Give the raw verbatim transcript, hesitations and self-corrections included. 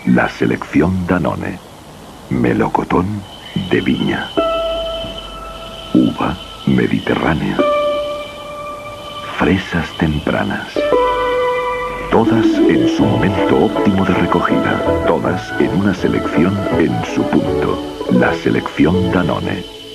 La selección Danone. Melocotón de viña. Uva mediterránea. Fresas tempranas. Todas en su momento óptimo de recogida. Todas en una selección en su punto. La selección Danone.